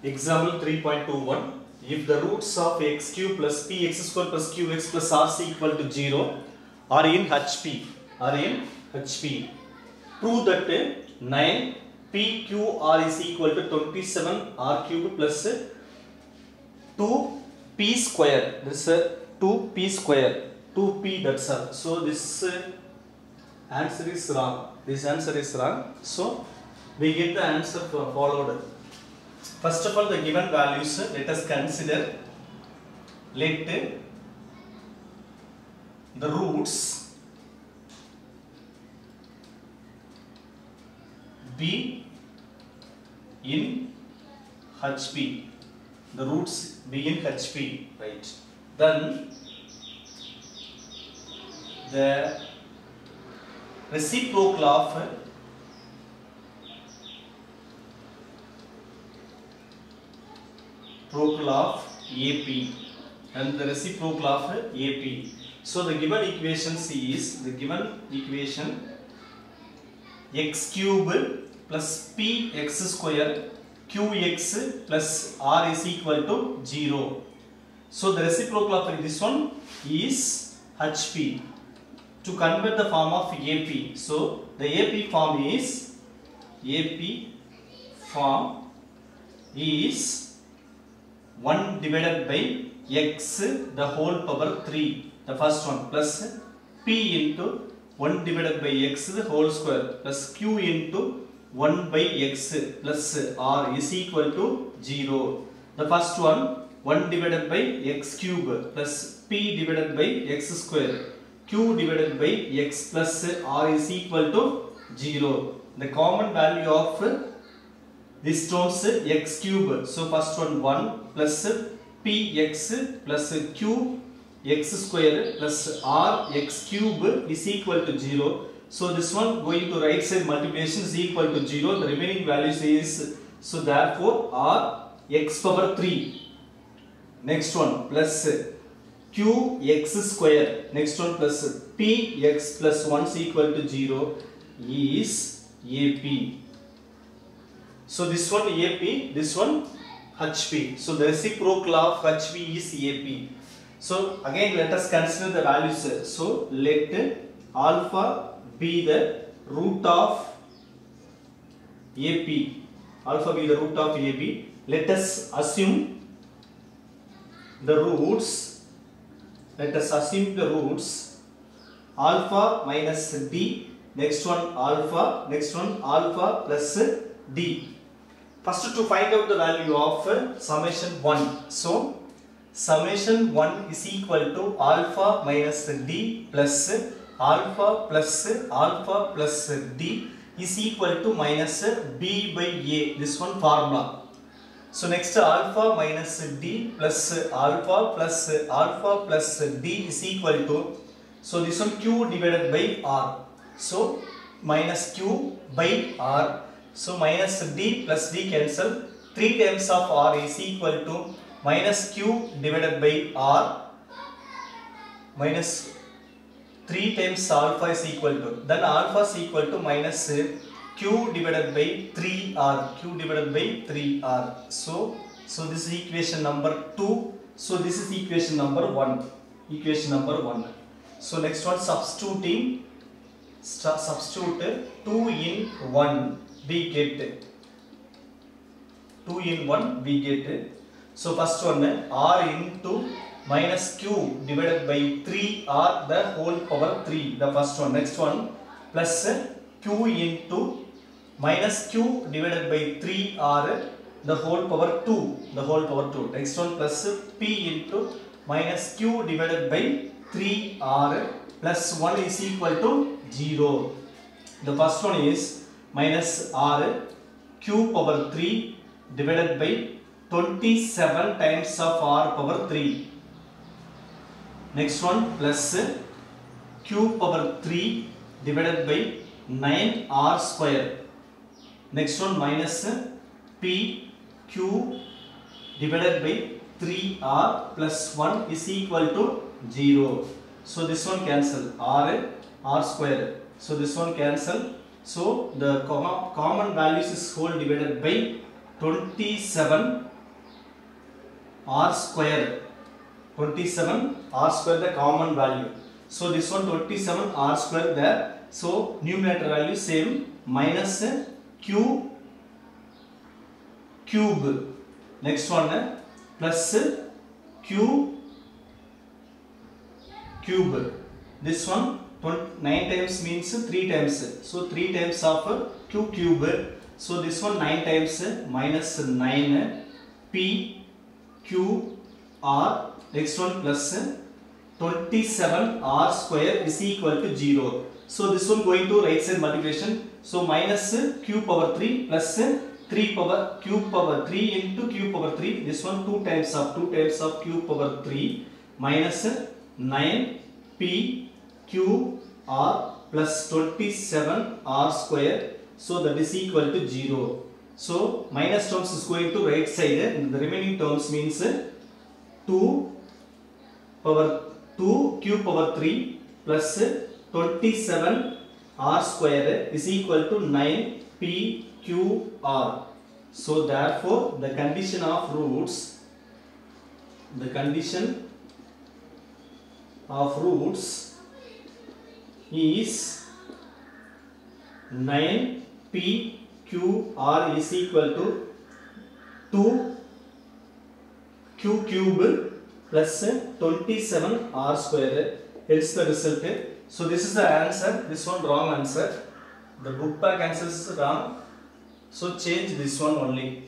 Example 3.21. If the roots of x cube plus px square plus qx plus rc equal to 0 are in HP, prove that 9 pqr is equal to 27 r cube plus 2p square. This is 2p square. 2p, that's all. So this answer is wrong. This answer is wrong. So we get the answer followed. First of all, the given values, let us consider. Let the roots be in HP. The roots be in HP, right? Then the reciprocal of AP and the reciprocal of AP. So the given equations is the given equation x cube plus px square qx plus r is equal to 0. So the reciprocal of this one is HP. To convert the form of AP, so the AP form is 1 divided by x the whole power 3, the first one, plus p into 1 divided by x the whole square plus q into 1 by x plus r is equal to 0. The first one 1 divided by x cube plus p divided by x square q divided by x plus r is equal to 0. The common value of this terms x cube. So first one 1 plus px plus q x square plus r x cube is equal to 0. So this one going to right side multiplication is equal to 0. The remaining values is, so therefore r x power 3. Next one plus q x square. Next one plus p x plus 1 is equal to 0 is AP. So this one AP, this one HP. So the reciprocal of HP is AP. So again let us consider the values. So let alpha be the root of AP. Alpha be the root of AP. Let us assume the roots. Let us assume the roots alpha minus d. Next one alpha. Next one alpha plus d. First to find out the value of summation 1. So summation 1 is equal to alpha minus d plus alpha plus d is equal to minus b by a. This one formula. So next alpha minus d plus alpha plus d is equal to, so this one q divided by r. So minus q by r. So minus d plus d cancel. 3 times of r is equal to minus q divided by r minus 3 times alpha is equal to, then alpha is equal to minus q divided by 3r, q divided by 3r. So this is equation number 2. So this is equation number 1. Equation number 1. So next one substitute 2 in 1 we get 2 in 1 we get. So first one r into minus q divided by 3r the whole power 3, the first one. Next one plus q into minus q divided by 3r the whole power 2, the whole power 2. Next one plus p into minus q divided by 3r plus 1 is equal to 0. The first one is minus r q power 3 divided by 27 times of r power 3. Next one plus q power 3 divided by 9r square. Next one minus p q divided by 3r plus 1 is equal to 0. So this one cancel, r square. So this one cancel. So the common values is whole divided by 27 r square. 27 r square the common value. So this one 27 r square there. So numerator value same, minus q cube. Next one plus q cube. This one 9 times means 3 times. So 3 times of q cube. So this one 9 times minus 9 p q r. Next one plus 27 r square is equal to 0. So this one going to right side multiplication. So minus q power 3 plus 3 power q power 3 into q power 3. This one 2 times of q power 3 minus 9 p q r plus 27 r square. So that is equal to 0. So minus terms is going to right side, and the remaining terms means 2 power 2 q power 3 plus 27 r square is equal to 9 p q r. So therefore the condition of roots is 9 p q r is equal to 2 q cube plus 27 r square. Hence the result. So this is the answer. This one wrong answer. The book back answer is wrong. So change this one only.